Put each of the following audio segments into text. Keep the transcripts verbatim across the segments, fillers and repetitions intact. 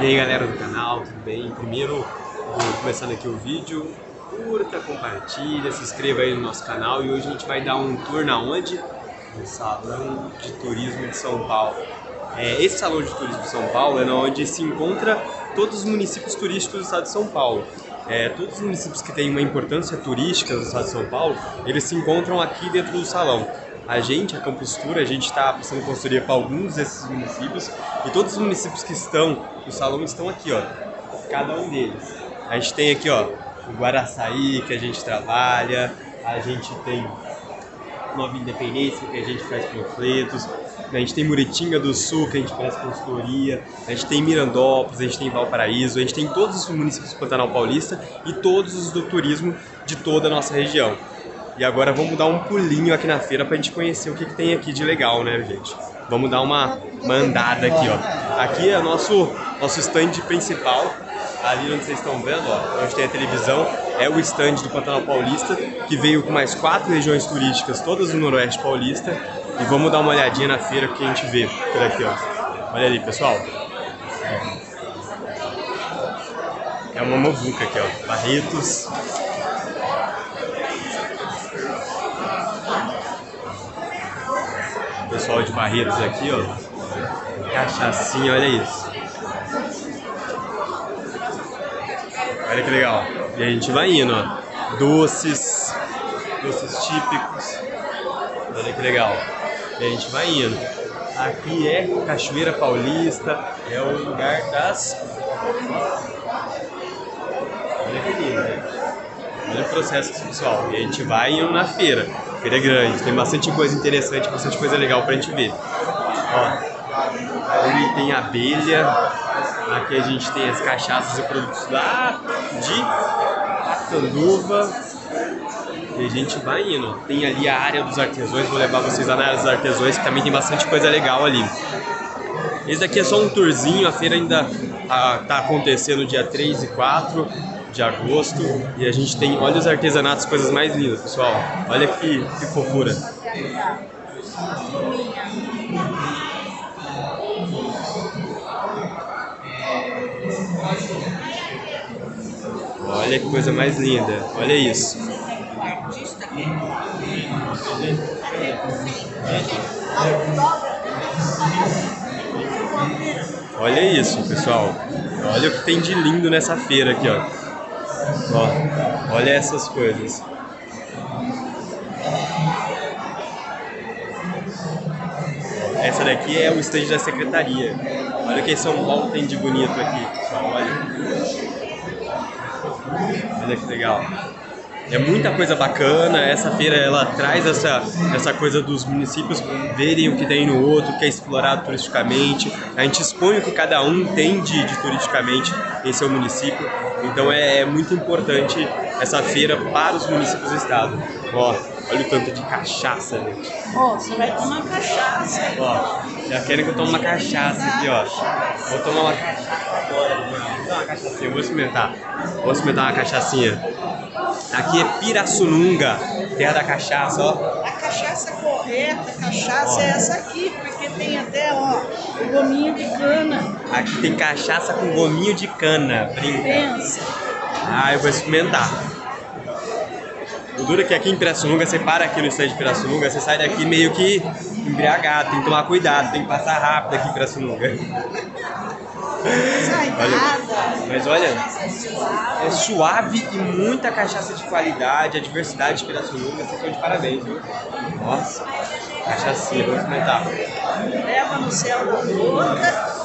E aí galera do canal, tudo bem? Primeiro, vou começando aqui o vídeo, curta, compartilha, se inscreva aí no nosso canal e hoje a gente vai dar um tour na onde? No Salão de Turismo de São Paulo. É, esse Salão de Turismo de São Paulo é onde se encontra todos os municípios turísticos do estado de São Paulo. É, todos os municípios que têm uma importância turística no estado de São Paulo, eles se encontram aqui dentro do salão. A gente, a Campus Tour, a gente está prestando consultoria para alguns desses municípios e todos os municípios que estão no salão estão aqui, ó, cada um deles. A gente tem aqui, ó, o Guaraçaí, que a gente trabalha, a gente tem Nova Independência, que a gente faz panfletos, a gente tem Muritinga do Sul, que a gente faz consultoria, a gente tem Mirandópolis, a gente tem Valparaíso, a gente tem todos os municípios do Pantanal Paulista e todos os do turismo de toda a nossa região. E agora vamos dar um pulinho aqui na feira pra gente conhecer o que, que tem aqui de legal, né, gente? Vamos dar uma, uma andada aqui, ó. Aqui é o nosso, nosso stand principal. Ali onde vocês estão vendo, ó, onde tem a televisão, é o stand do Pantanal Paulista, que veio com mais quatro regiões turísticas, todas no Noroeste Paulista. E vamos dar uma olhadinha na feira que a gente vê por aqui, ó. Olha ali, pessoal. É uma movuca aqui, ó. Barretos. Pessoal de Barretos aqui, ó. Cachaçinha, olha isso. Olha que legal. E a gente vai indo, ó. Doces, doces típicos. Olha que legal. E a gente vai indo. Aqui é Cachoeira Paulista, é o lugar das... Olha que lindo, né? Olha o processo, pessoal. E a gente vai indo na feira. A feira é grande, tem bastante coisa interessante, bastante coisa legal pra gente ver. Ó, ali tem abelha. Aqui a gente tem as cachaças e produtos lá de Catanduva. E a gente vai indo. Tem ali a área dos artesãos, vou levar vocês lá na área dos artesãos, que também tem bastante coisa legal ali. Esse daqui é só um tourzinho, a feira ainda tá, tá acontecendo dia três e quatro de agosto. E a gente tem, olha os artesanatos, coisas mais lindas, pessoal. Olha que, que fofura. Olha que coisa mais linda, olha isso. Olha isso, pessoal. Olha o que tem de lindo nessa feira aqui, ó. Ó, olha essas coisas. Essa daqui é o estande da secretaria. Olha o que São Paulo tem de bonito aqui, pessoal. Olha. Olha que legal. É muita coisa bacana, essa feira ela traz essa, essa coisa dos municípios verem o que tem no outro, que é explorado turisticamente. A gente expõe o que cada um tem de, de turisticamente em seu município. Então é, é muito importante essa feira para os municípios do estado. Ó, olha o tanto de cachaça, gente. Ó, você vai tomar cachaça. Ó, já querem que eu tome uma cachaça aqui, ó. Vou tomar uma cachaça agora. Vou tomar uma cachaçinha, vou experimentar. Vou experimentar uma cachaçinha. Aqui é Pirassununga, terra da cachaça, ó. A cachaça correta, a cachaça ó. É essa aqui, porque tem até, ó, o gominho de cana. Aqui tem cachaça com gominho de cana, brinca. Pensa. Ah, eu vou experimentar. O duro é que aqui em Pirassununga, você para aqui no estande de Pirassununga, você sai daqui meio que embriagado, tem que tomar cuidado, tem que passar rápido aqui em Pirassununga. Sai olha, nada. mas olha, é suave e muita cachaça de qualidade, a diversidade de Pirassununga, vocês estão de parabéns, viu? Nossa, cachaçinha, vamos experimentar. Leva no céu da boca.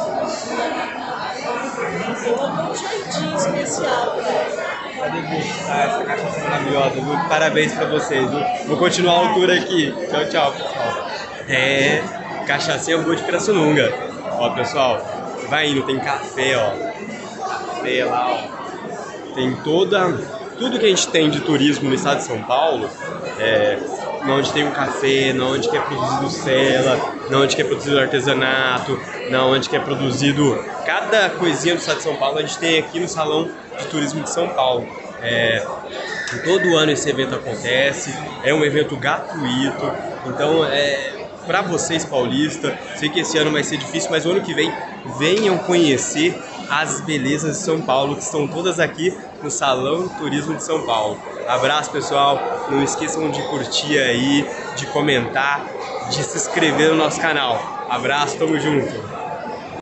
Um jeitinho especial, Pra degustar essa cachaça maravilhosa, viu? Parabéns pra vocês, viu? Vou continuar o tour aqui. Tchau, tchau, pessoal. É, cachaçinha boa de Pirassununga. Ó, pessoal, vai indo, tem café, ó. Café lá, ó. Tem toda... Tudo que a gente tem de turismo no estado de São Paulo, é, onde tem um café, onde que é produzido cela, onde que é produzido artesanato, onde que é produzido cada coisinha do estado de São Paulo, a gente tem aqui no Salão de Turismo de São Paulo. É, todo ano esse evento acontece, é um evento gratuito, então é, para vocês paulistas, sei que esse ano vai ser difícil, mas o ano que vem venham conhecer as belezas de São Paulo, que estão todas aqui no Salão Turismo de São Paulo. Abraço, pessoal, não esqueçam de curtir aí, de comentar, de se inscrever no nosso canal. Abraço, tamo junto!